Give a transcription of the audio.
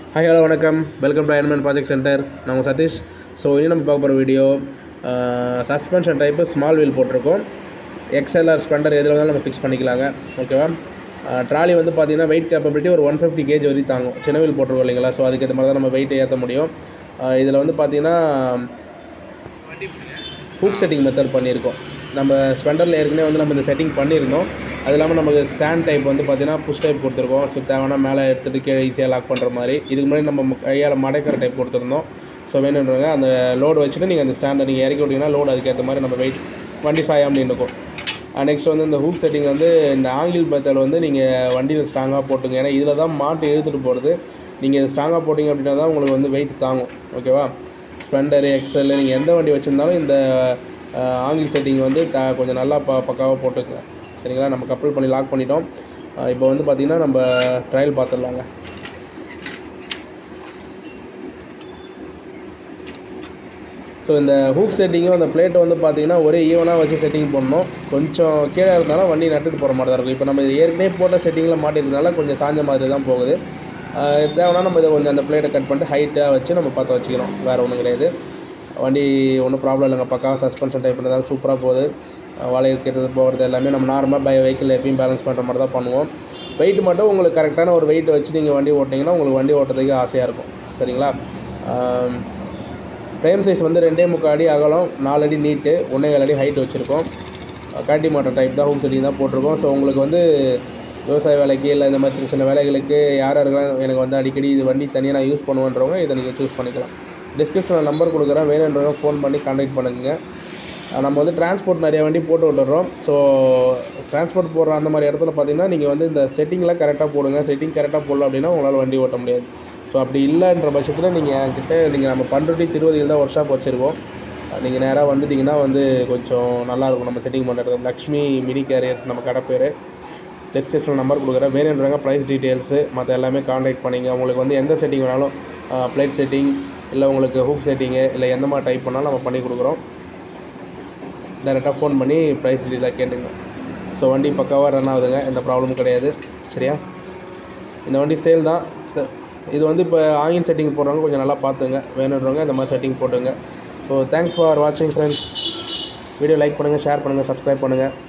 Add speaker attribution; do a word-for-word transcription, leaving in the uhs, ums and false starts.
Speaker 1: Hi, hello, வணக்கம். Welcome to Ironman project centre. நான் உங்கள் சதீஷ். ஸோ இனி நம்ம பார்க்க போகிற video suspension type small wheel போட்டிருக்கோம். எக்ஸ்எல்ஆர் ஸ்பெண்டர் எதில் வேணாலும் நம்ம ஃபிக்ஸ் பண்ணிக்கலாங்க. ஓகேவா? ட்ராலி வந்து பார்த்திங்கன்னா வெயிட் கேப்பபிலிட்டி ஒரு ஒன் ஃபிஃப்டி கேஜ் வரைக்கும் தாங்கும். சின்ன வீல் போட்டிருக்கோம் இல்லைங்களா? ஸோ அதுக்கேற்ற மாதிரி தான் நம்ம வெயிட்டை ஏற்ற முடியும். இதில் வந்து பார்த்திங்கன்னா ஹூக் செட்டிங் மெத்தட் பண்ணியிருக்கோம். நம்ம ஸ்பெண்டரில் ஏற்கனவே வந்து நம்ம இந்த செட்டிங் பண்ணியிருந்தோம். அது இல்லாமல் நமக்கு ஸ்டாண்ட் டைப் வந்து பார்த்திங்கன்னா புஷ் டைப் கொடுத்துருக்கோம். ஸோ தேவைன்னா மேலே எடுத்துகிட்டு கீழே ஈஸியாக லாக் பண்ணுற மாதிரி. இதுக்கு முன்னாடி நம்ம கையால் மடக்கிற டைப் கொடுத்துருந்தோம். ஸோ வேணுன்றவங்க அந்த லோடு வச்சுட்டு நீங்கள் அந்த ஸ்டாண்டை நீங்கள் இறக்கி விட்டிங்கன்னா லோடு அதுக்கேற்ற மாதிரி நம்ம வெயிட் வண்டி சாயாமல் நின்றுக்கும். நெக்ஸ்ட் வந்து இந்த ஹூக் செட்டிங் வந்து இந்த ஆங்கிள் மெத்தட் வந்து நீங்கள் வண்டியில் ஸ்ட்ராங்காக போட்டுங்க. ஏன்னா இதில் தான் மாட்டு இழுத்துட்டு போகிறது. நீங்கள் இதை ஸ்ட்ராங்காக போட்டிங்க அப்படின்னா தான் உங்களுக்கு வந்து வெயிட் தாங்கும். ஓகேவா? ஸ்பெண்டரு எக்ஸ்எல் நீங்கள் எந்த வண்டி வச்சுருந்தாலும் இந்த ஆங்கிள் செட்டிங் வந்து த கொஞ்சம் நல்லா ப பக்காவாக போட்டுக்கங்க. சரிங்களா? நம்ம கப்பல் பண்ணி லாக் பண்ணிட்டோம். இப்போ வந்து பார்த்திங்கன்னா நம்ம ட்ரையல் பார்த்துடலாங்க. ஸோ இந்த ஹூக் செட்டிங்கும் அந்த பிளேட்டை வந்து பார்த்திங்கன்னா ஒரே ஈவனாக வச்சு செட்டிங் பண்ணணும். கொஞ்சம் கீழே இருந்தாலும் வண்டி நட்டுட்டு போகிற மாதிரி தான் இருக்கும். இப்போ நம்ம ஏற்கனவே போட்ட செட்டிங்கில் மாட்டிருந்தனால கொஞ்சம் சாஞ்ச மாதிரி தான் போகுது. தேவைன்னா நம்ம இதை கொஞ்சம் அந்த பிளேட்டை கட் பண்ணிட்டு ஹைட்டாக வச்சு நம்ம பார்த்து வச்சுக்கிறோம். வேறு ஒன்றும் கிடையாது. வண்டி ஒன்றும் ப்ராப்ளம் இல்லைங்க. பக்காவாக சஸ்பென்ஷன் டைப் இருந்தாலும் சூப்பராக போகுது. வாழை இருக்கிறது போகிறது எல்லாமே நம்ம நார்மலாக பை வெஹிக்கிள் எப்பயும் பேலன்ஸ் பண்ணுற மாதிரி தான் பண்ணுவோம். வெயிட் மட்டும் உங்களுக்கு கரெக்டான ஒரு வெயிட் வச்சு நீங்கள் வண்டி ஓட்டிங்கன்னா உங்களுக்கு வண்டி ஓட்டுறதுக்கு ஆசையாக இருக்கும். சரிங்களா? ஃப்ரேம் சைஸ் வந்து ரெண்டே முக்கால் அடி அகலம், நாலு அடி நீட்டு, ஒன்றே கால் அடி ஹைட் வச்சுருக்கோம். கட்டி மாட்டோம் டைப் தான் ஹூக் செட்டிங் தான் போட்டிருக்கோம். ஸோ உங்களுக்கு வந்து விவசாய வேலைக்கு இல்லை இந்த மாதிரி சின்ன சின்ன வேலைகளுக்கு யார் யாருக்கெல்லாம் எனக்கு வந்து அடிக்கடி இது வண்டி தனியாக நான் யூஸ் பண்ணுவேன்றவங்க இதை நீங்கள் சூஸ் பண்ணிக்கலாம். டிஸ்கிரிப்ஷனில் நம்பர் கொடுக்குறேன். வேணுன்றவங்க ஃபோன் பண்ணி கான்டாக்ட் பண்ணுங்க. நம்ம வந்து டிரான்ஸ்போர்ட் நிறைய வண்டி போட்டு விட்டுறோம். ஸோ டிரான்ஸ்போர்ட் போடுற அந்த மாதிரி இடத்துல பார்த்திங்கன்னா நீங்கள் வந்து இந்த செட்டிங்லாம் கரெக்டாக போடுங்க. செட்டிங் கரெக்டாக போடல அப்படின்னா உங்களால் வண்டி ஓட்ட முடியாது. ஸோ அப்படி இல்லைன்ற பட்சத்தில் நீங்கள் என்கிட்ட நீங்கள் நம்ம பண்ருட்டி திருவதியில் தான் ஒர்க் ஷாப் வச்சுருக்கோம். நீங்கள் நேராக வந்துட்டிங்கன்னா வந்து கொஞ்சம் நல்லாயிருக்கும் நம்ம செட்டிங் பண்ணுறது. லக்ஷ்மி மினி கேரியர்ஸ் நம்ம கடை பேர். டிஸ்கிரிப்ஷனில் நம்பர் கொடுக்குறேன். வேணுன்றவங்க ப்ரைஸ் டீட்டெயில்ஸு மற்ற எல்லாமே கான்டாக்ட் பண்ணிங்க. உங்களுக்கு வந்து எந்த செட்டிங் வேணாலும் பிளேட் செட்டிங் இல்லை உங்களுக்கு ஹூக் செட்டிங்கு இல்லை எந்த மாதிரி டைப் பண்ணாலும் நம்ம பண்ணி கொடுக்குறோம். டேரெக்டாக ஃபோன் பண்ணி ப்ரைஸ் டீட்டெயிலாக கேட்டுங்க. ஸோ வண்டி பக்காவாக ரன் ஆகுதுங்க. எந்த ப்ராப்ளமும் கிடையாது. சரியா? இந்த வண்டி சேல் தான். இது வந்து இப்போ ஆங்கில் செட்டிங் போடுறவங்க கொஞ்சம் நல்லா பார்த்துங்க. வேணுன்றவங்க இந்த மாதிரி செட்டிங் போட்டுங்க. ஸோ தேங்க்ஸ் ஃபார் வாட்சிங் ஃப்ரெண்ட்ஸ். வீடியோ லைக் பண்ணுங்கள், ஷேர் பண்ணுங்கள், சப்ஸ்கிரைப் பண்ணுங்கள்.